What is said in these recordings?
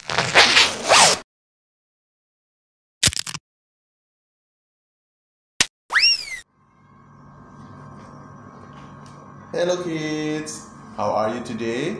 Hello kids, how are you today?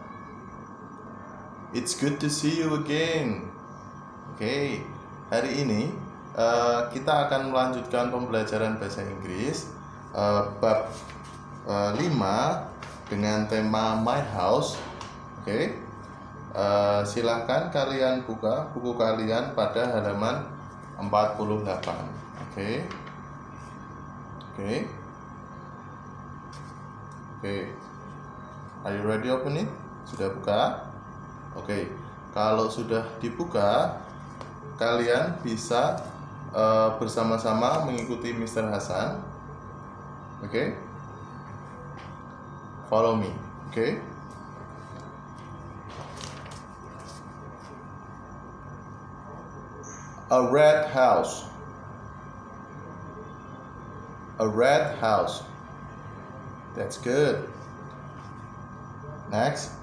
It's good to see you again. Oke, hari ini kita akan melanjutkan pembelajaran bahasa Inggris bab 5 dengan tema My House. Oke, silahkan kalian buka buku kalian pada halaman 48. Oke. Are you ready open it? Sudah buka? Oke. Kalau sudah dibuka, kalian bisa bersama-sama mengikuti Mr. Hasan. Oke. Follow me. Oke. A red house. A red house. That's good. Next,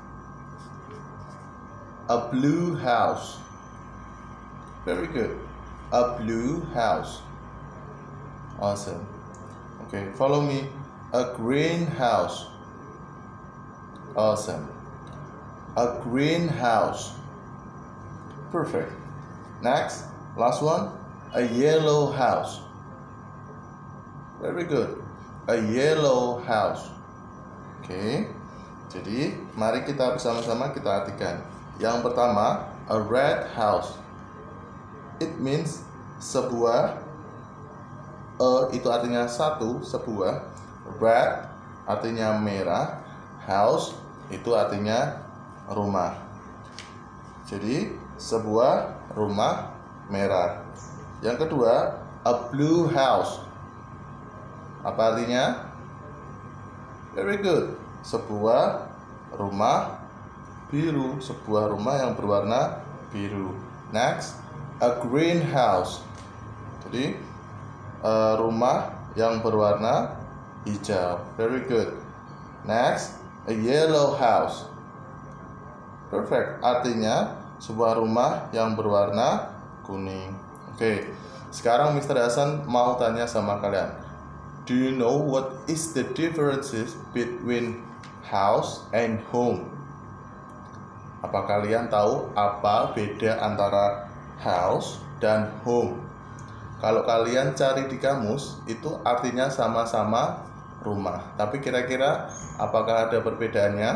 a blue house. Very good. A blue house. Awesome. Okay, follow me. A green house. Awesome. A green house. Perfect. Next, last one. A yellow house. Very good. A yellow house. Oke. Jadi, mari kita bersama-sama kita artikan. Yang pertama, a red house. It means sebuah. Itu artinya satu, sebuah. Red artinya merah. House itu artinya rumah. Jadi, sebuah rumah merah. Yang kedua, a blue house. Apa artinya? Very good. Sebuah rumah biru, sebuah rumah yang berwarna biru. Next, a green house. Jadi rumah yang berwarna hijau. Very good. Next, a yellow house. Perfect. Artinya sebuah rumah yang berwarna kuning. Oke. Sekarang Mr. Hasan mau tanya sama kalian. Do you know what is the differences between house and home? Apa kalian tahu apa beda antara house dan home? Kalau kalian cari di kamus, itu artinya sama-sama rumah. Tapi kira-kira apakah ada perbedaannya?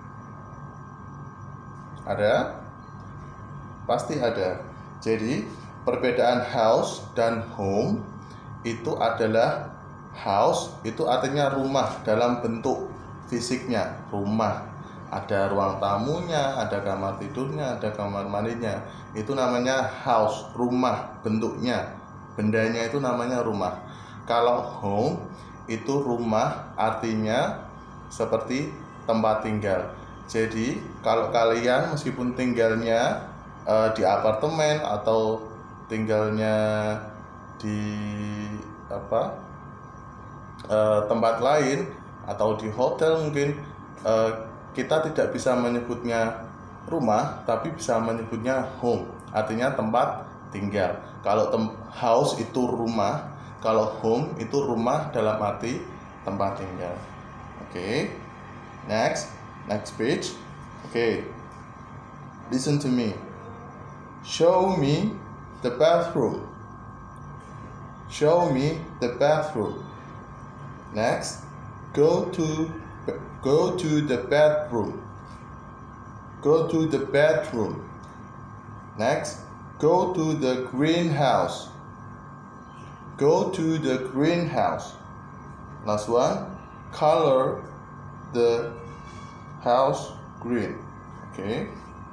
Ada? Pasti ada. Jadi, perbedaan house dan home itu adalah house itu artinya rumah dalam bentuk fisiknya, rumah. Ada ruang tamunya, ada kamar tidurnya, ada kamar mandinya. Itu namanya house, rumah bentuknya. Bendanya itu namanya rumah. Kalau home itu rumah artinya seperti tempat tinggal. Jadi kalau kalian meskipun tinggalnya di apartemen atau tinggalnya di tempat lain atau di hotel mungkin, kita tidak bisa menyebutnya rumah, tapi bisa menyebutnya home, artinya tempat tinggal. Kalau house itu rumah, kalau home itu rumah dalam arti tempat tinggal. Oke. Next page. Oke. Listen to me. Show me the bathroom. Show me the bathroom. Next, go to the bedroom. Go to the bedroom. Next, go to the greenhouse. Go to the greenhouse. Last one, color the house green. Okay.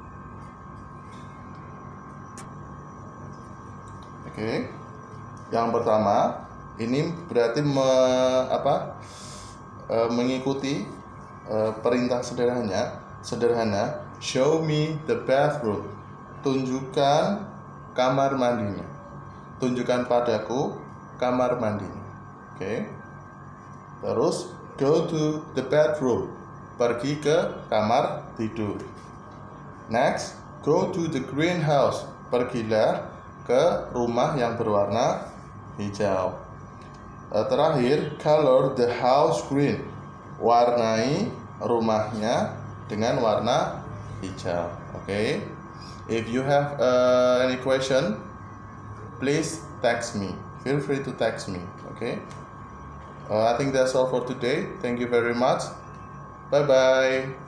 Yang pertama, ini berarti mengikuti perintah sederhana. Show me the bathroom. Tunjukkan kamar mandinya. Tunjukkan padaku kamar mandinya. Oke. Terus go to the bedroom. Pergi ke kamar tidur. Next, Go to the greenhouse. Pergilah ke rumah yang berwarna hijau. Terakhir, color the house green. Warnai rumahnya dengan warna hijau. Okay. If you have any question, please text me. Feel free to text me. Okay. I think that's all for today. Thank you very much. Bye bye.